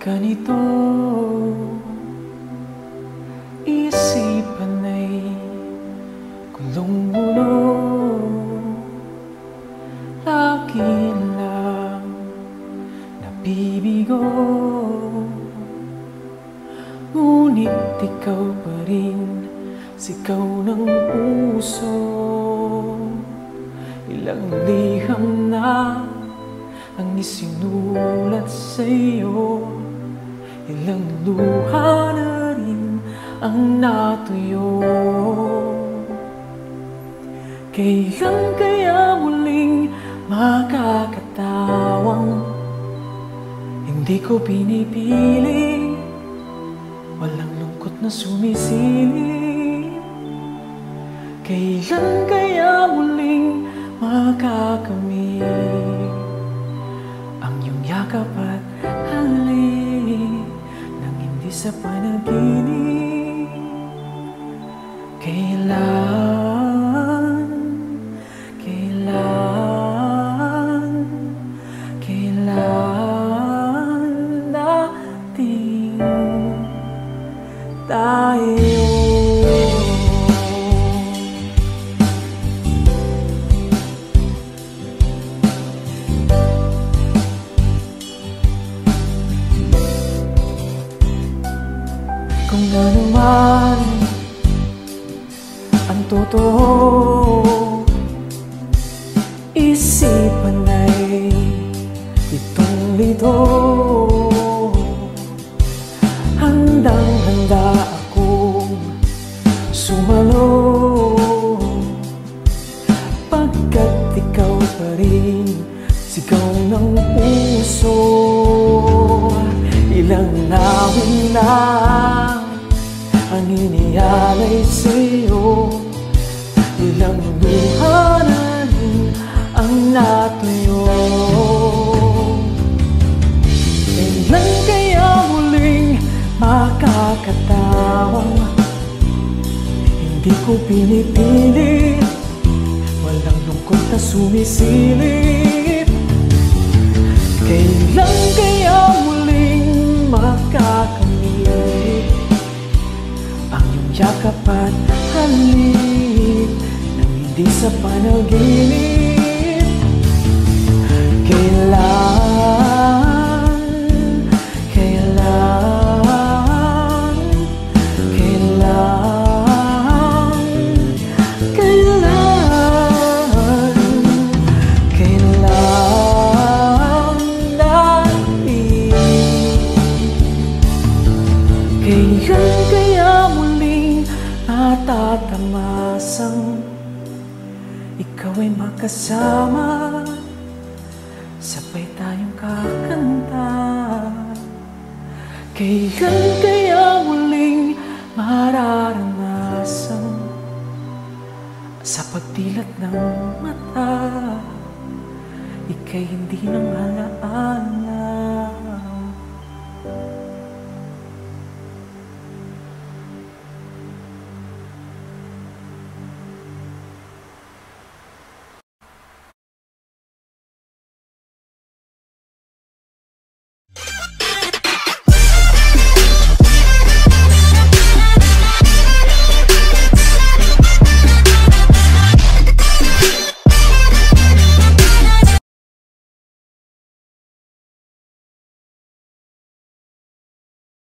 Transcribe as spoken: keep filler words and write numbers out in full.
ganito, isipan ay gulong-gulo. Lagi lang nabibigo, ngunit ikaw pa rin, sigaw ng puso. Ilang liham na ang isinulat sa'yo, ilang luha na rin ang natuyo. Kailan kaya muling makakatawang hindi ko pinipili, walang lungkot na sumisilip? Kailan kaya muling makakamit ang iyong yakap at halik nang hindi sa panaginip? Kailan, kailan, kailan natin tayo? Kung ano man ang totoo, isipan ay itong lito. Handang-handa akong sumalo, pagkat ikaw pa rin, sigaw ng puso. Ilang nawin na ang inialay sa'yo, ilang luha na rin ang natuyo. Kailan kaya muling makakatawang hindi ko pinipilit, walang lungkot na sumisilip? Kailan kaya muling makakamit ang iyong yakap at halik nang hindi sa panaginip? Kailan, kailan, kailan, kailan, kailan natin? Kailan kaya muling matatamasang ikaw ay makasama, sabay tayong kakanta? Kailan kaya muling mararanasan sa pagdilat ng mata ika'y hindi nang halaan?